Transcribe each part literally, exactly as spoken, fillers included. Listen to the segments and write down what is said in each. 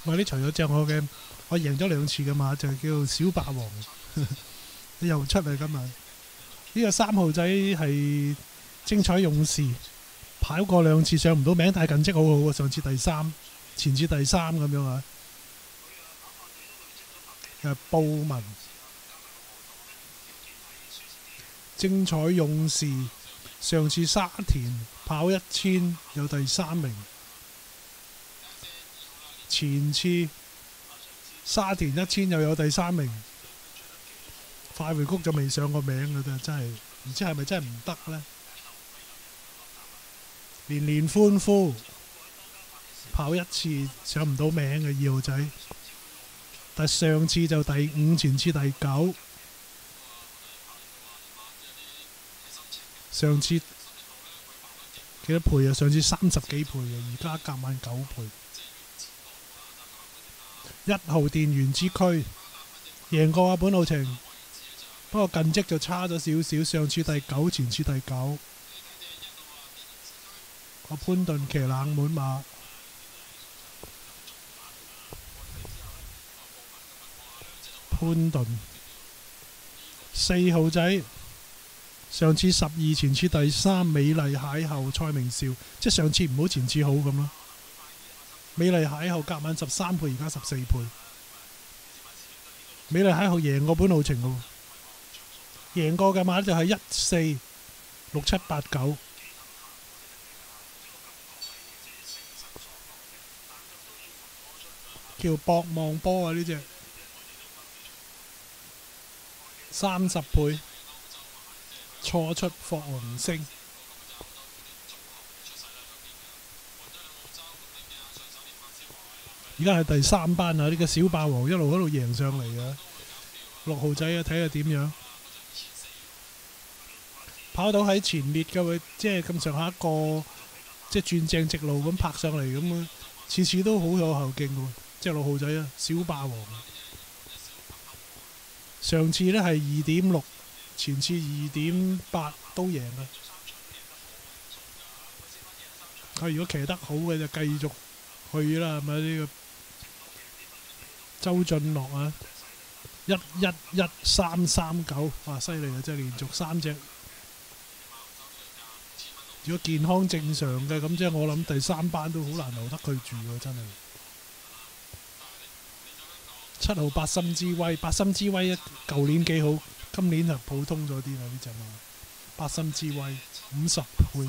喂，呢除咗隻我嘅，我贏咗兩次嘅馬就叫小霸王，又出嚟今日。呢個三號仔係精彩勇士，跑過兩次上唔到名，但係近績好好啊！上次第三，前次第三咁樣啊。誒，布文精彩勇士，上次沙田跑一千有第三名。前次沙田一千又有第三名，快回谷就未上過名嘅，真係唔知係咪真係唔得呢？連連歡呼，跑一次上唔到名嘅二號仔，但上次就第五，前次第九，上次幾多倍啊？上次三十幾倍啊，而家夾萬九倍。一號電源之區贏過阿本路程，不過近績就差咗少少。上次第九，前次第九。個潘頓騎冷門馬，潘頓四號仔，上次十二，前次第三。美麗邂逅蔡明少，即係上次唔好，前次好咁咯。美麗邂逅夾晚十三倍，而家十四倍。美麗邂逅贏過本路程嘅，贏過嘅馬就係一四六七八九。叫博望波啊！呢隻三十倍，錯出霍紅星。而家係第三班啊！呢個小霸王一路喺度贏上嚟嘅，六號仔啊，睇下點樣跑到喺前列嘅會，即係咁上下一個，即係轉正直路咁拍上嚟咁啊！次次都好有後勁嘅，即係六號仔啊，小霸王。上次呢係二點六，前次二點八都贏嘅。佢如果騎得好嘅就繼續去啦，係咪呢個？周俊樂啊，一一一三三九，哇！犀利啊，真係連續三隻。如果健康正常嘅，咁即係我諗第三班都好難留得佢住喎，真係。七號八心之威，八心之威舊年幾好，今年就普通咗啲啦呢隻馬。八心之威五十倍，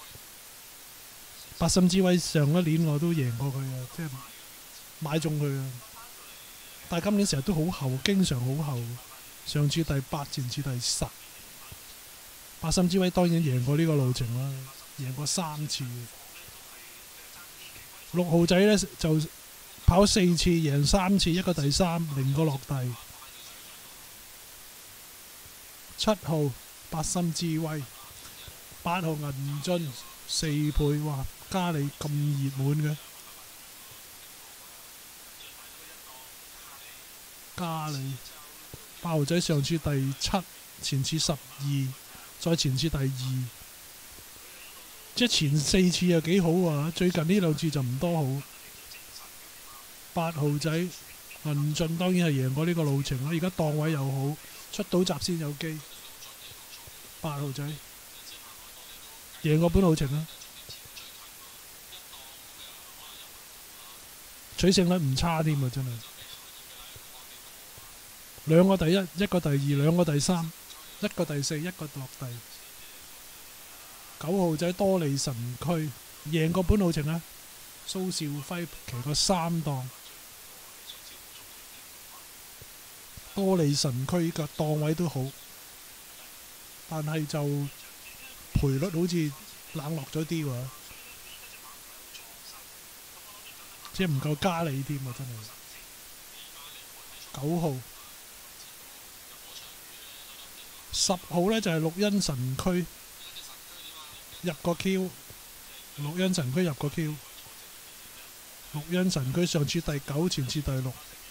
八心之威上一年我都贏過佢啊，即係買中佢啊。但係今年成日都好後，經常好後。上次第八，前次第十。八心之威當然贏過呢個路程啦，贏過三次。六號仔呢就跑四次，贏三次，一個第三，零個落地。七號八心之威，八號銀樽四倍，哇！加你咁熱門嘅。加里八號仔上次第七，前次十二，再前次第二，即係前四次又幾好啊！最近呢兩次就唔多好。八號仔銀進當然係贏過呢個路程啦，而家檔位又好，出到閘先有機。八號仔贏過本路程啦，取勝率唔差添啊！真係。兩個第一，一個第二，兩個第三，一個第四，一個落地。九號仔多利神區贏過本路程啊！蘇兆輝騎過三檔，多利神區嘅檔位都好，但係就賠率好似冷落咗啲喎，即係唔夠加利添啊！真係。九號。十號呢就係綠茵神區入個 Q， 綠茵神區入個 Q， 綠茵神區上次第九，前次第六，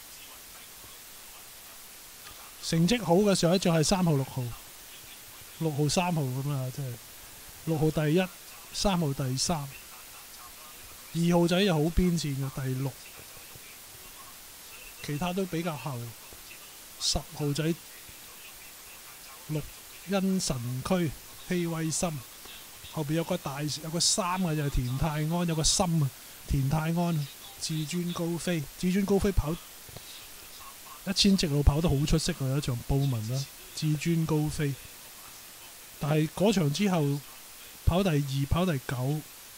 成績好嘅上一隻係三號六號，六號三號咁啊，即係六號第一，三號第三，二號仔又好邊線嘅第六， 其他都比較後。十號仔綠茵神區希威森，後邊有個大有個三嘅就係田泰安，有個森啊田泰安，至尊高飛，至尊高飛跑一千直路跑得好出色啊！有一場布文啦，至尊高飛，但係嗰場之後跑第二跑第九，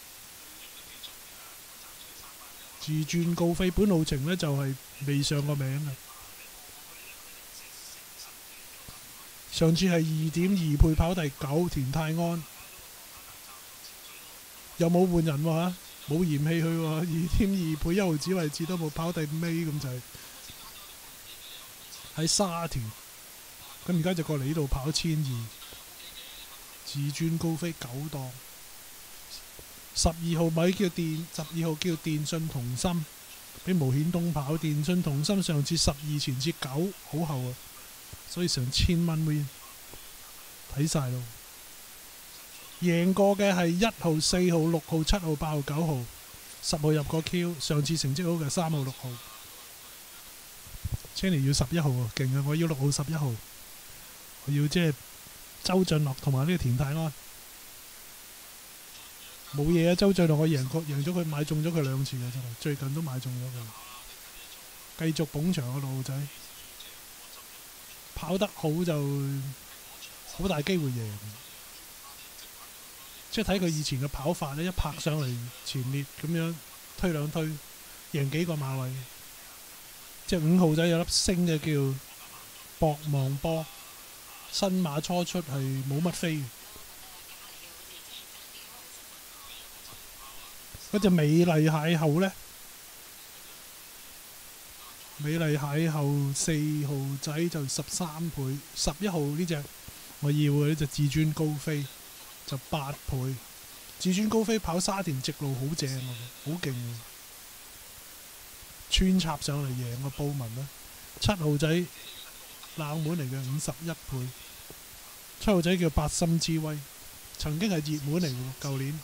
至尊高飛本路程呢就係、是、未上過名嘅。上次係二點二倍跑第九，田泰安又冇換人喎，冇嫌棄佢喎，二點二倍一毫子位置都冇跑第尾咁就係喺沙田，咁而家就過嚟呢度跑千二，至尊高飛九檔，十二號米叫電，十二號叫電信同心，俾毛顯東跑，電信同心上次十二前次九好後啊！所以成千蚊會睇晒咯，贏過嘅係一號、四號、六號、七號、八號、九號，十號入過 Q， 上次成績好嘅三號、六號。青年要十一號喎，勁啊！我要六號、十一號，我要即係周俊樂同埋呢個田泰安。冇嘢啊！周俊樂我贏過，贏咗佢買中咗佢兩次嘅真係，最近都買中咗佢，繼續捧場個路仔。跑得好就好大機會贏，即係睇佢以前嘅跑法呢，一拍上嚟前列咁樣推兩推，贏幾個馬位。即係五號仔有粒星嘅叫博望波，新馬初出係冇乜飛嘅。嗰隻美麗邂逅呢？美麗邂逅四號仔就十三倍，十一號呢隻我要嘅呢隻至尊高飛就八倍。至尊高飛跑沙田直路好正喎，好勁喎，穿插上嚟贏個布文啦。七號仔冷門嚟嘅五十一倍，七號仔叫八心之威，曾經係熱門嚟嘅喎，舊年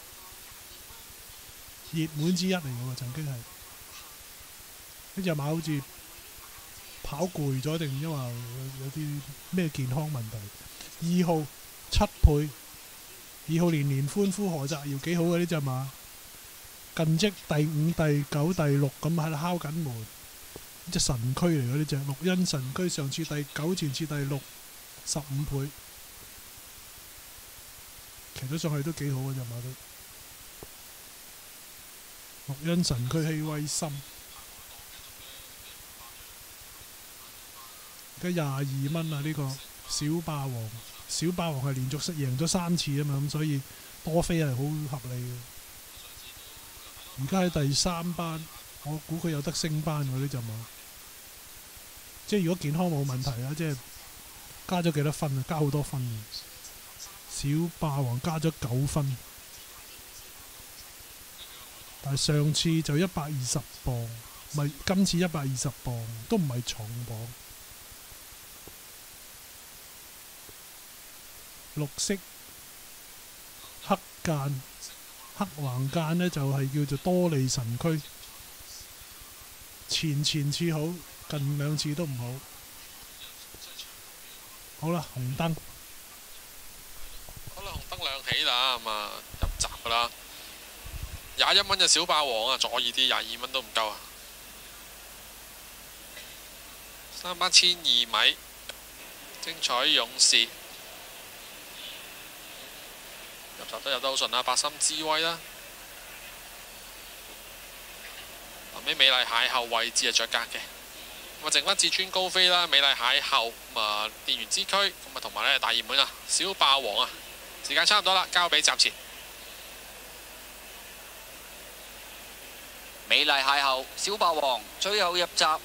熱門之一嚟嘅喎，曾經係。呢隻馬好似跑攰咗定因為有啲咩健康問題？二號七倍，二號年年歡呼何澤堯幾好嘅呢隻馬，近績第五、第九、第六咁喺度敲緊門，呢隻神區嚟嘅呢隻綠茵神區，上次第九，前次第六，十五倍，騎咗上去都幾好嘅隻馬都，綠茵神區希威森。而家廿二蚊啊！呢個小霸王，小霸王係連續贏咗三次啊嘛，咁所以多飛係好合理嘅。而家喺第三班，我估佢有得升班喎呢隻馬。即係如果健康冇問題啊，即係加咗幾多分啊？加好多分嘅。小霸王加咗九分，但係上次就一百二十磅，咪今次一百二十磅，都唔係重磅。綠色黑間黑橫間呢，就係、是、叫做多利神區，前前次好，近兩次都唔好。好啦，紅燈。 好啦，紅燈亮起啦，咁啊入閘噶啦，廿一蚊嘅小霸王啊，左耳啲廿二蚊都唔夠啊。三班千二米，精彩勇士。入閘都入得好順啦，八心之威啦。臨尾美麗邂逅位置係着格嘅，咁啊剩翻至尊高飛啦，美麗邂逅咁啊電源之區，咁啊同埋咧大熱門啊小霸王啊，時間差唔多啦，交俾閘前。 美麗邂逅小霸王最後入閘，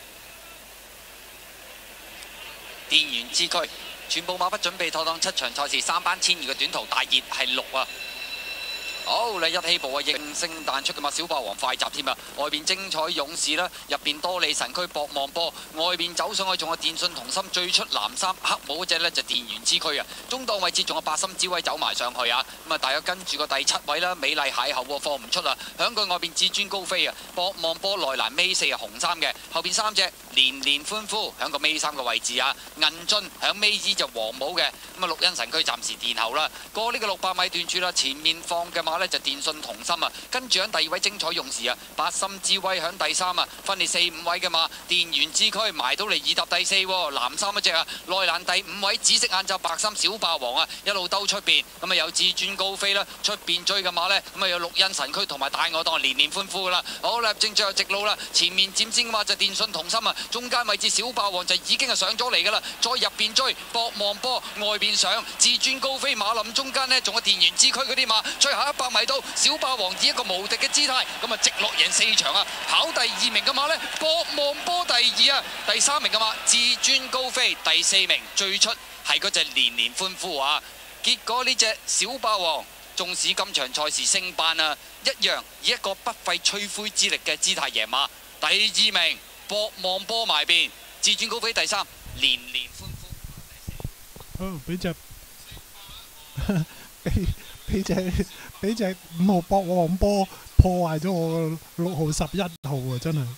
電源之區。全部馬匹準備妥當七場賽事，三班千二嘅短途大熱係六啊！ 好，你一起步啊，應聲彈出嘅嘛，小霸王快閘添啊！外邊精彩勇士啦，入邊多利神區博望波，外邊走上去仲有電信同心，最出藍衫黑帽嗰隻呢就電源之區啊！中檔位置仲有八心之威走埋上去啊！咁啊，大約跟住個第七位啦，美麗邂逅放唔出啊！響佢外邊至尊高飛啊，博望波內欄尾四啊紅衫嘅，後邊三隻連連歡呼響個尾三個位置啊！銀樽響尾二就黃帽嘅，咁啊綠茵神區暫時殿後啦，過呢個六百米段處啦，前面放嘅馬呢就電信同心啊，跟住響第二位精彩勇士啊，八心之威響第三啊，分列四五位嘅馬，電源之區埋到嚟二搭第四喎，藍衫一隻啊，內欄第五位紫色眼罩白衫小霸王啊，一路兜出邊，咁啊有至尊高飛啦，出邊追嘅馬呢，咁啊有綠茵神區同埋大我檔連連歡呼噶啦，好啦，正最後直路啦，前面佔先嘅馬就電信同心啊，中間位置小霸王就已經係上咗嚟噶啦，再入邊追博望波，外邊上至尊高飛馬林中間呢，仲有電源之區嗰啲馬，最後一百米到小霸王以一個無敵嘅姿態，咁啊直落贏四場啊，跑第二名嘅馬呢，博望波第二啊，第三名嘅馬至尊高飛，第四名最出係嗰隻連連歡呼啊！結果呢隻小霸王，縱使今場賽事升班啊，一樣以一個不費吹灰之力嘅姿態贏馬。第二名博望波埋邊，至尊高飛第三，連連歡呼。 好，俾隻俾俾隻俾隻五號博望波破壞咗我個六號十一號啊！真係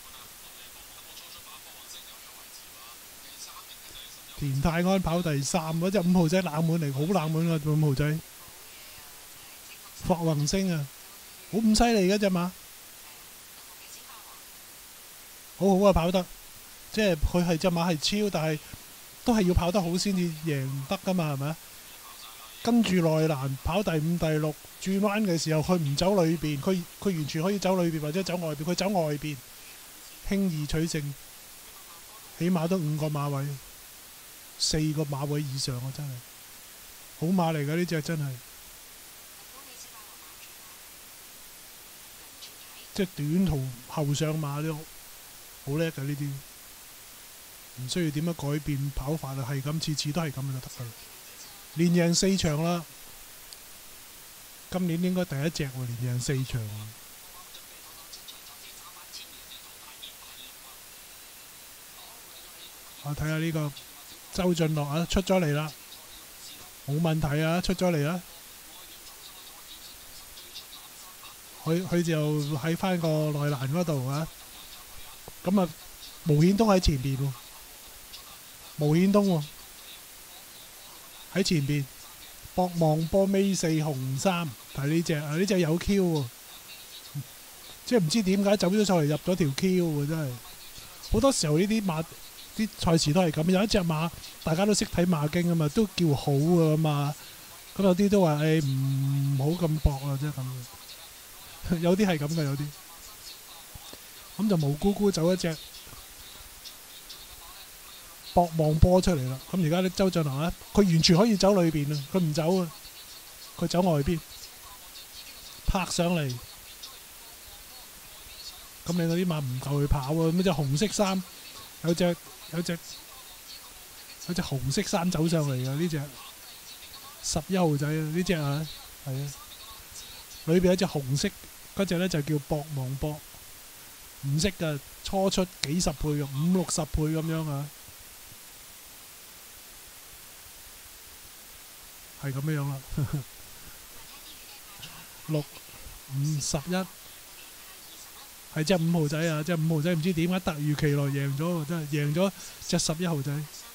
田泰安跑第三，嗰隻五號仔冷門嚟，好冷門啊！五號仔霍宏星啊，好唔犀利嘅隻馬，好好啊跑得，即係佢係隻馬係超，但係都係要跑得好先至贏得噶嘛，係咪啊？跟住內欄跑第五、第六，轉彎嘅時候佢唔走裏邊，佢佢完全可以走裏邊或者走外邊，佢走外邊輕易取勝，起碼都五個馬位，四個馬位以上啊！真係好馬嚟㗎呢隻真係，即係短途後上馬都好叻㗎呢啲，唔需要點樣改變跑法啊，係咁次次都係咁就得㗎啦。連贏四場啦，今年應該第一隻喎，連贏四場。我睇下呢個周俊樂啊，出咗嚟啦，冇問題啊，出咗嚟啦。佢佢就喺翻個內欄嗰度啊，咁啊無顯東喺前邊喎，無顯東喎。喺前邊，博望波尾四紅衫，睇呢隻啊！呢隻有 Q 喎，即係唔知點解走咗上嚟入咗條 Q 喎，真係好多時候呢啲馬啲賽事都係咁，有一隻馬大家都識睇馬經啊嘛，都叫好啊嘛，咁有啲都話誒唔好咁搏啊，即係咁，有啲係咁嘅，有啲咁就無辜辜走一隻博望波出嚟啦，咁而家啲周俊樂咧，佢完全可以走裏邊啊，佢唔走啊，佢走外邊，拍上嚟，咁你嗰啲馬唔夠佢跑啊，咁隻紅色衫有隻有隻有隻紅色衫走上嚟啊，呢隻十一號仔啊，呢隻啊，係啊，裏邊有隻紅色嗰隻咧就叫博望波，唔識噶，初出幾十倍嘅，五六十倍咁樣啊。係咁樣樣啦，六五十一係隻五號仔啊！隻五號仔唔知點解突如其來贏咗喎，真係贏咗隻十一號仔。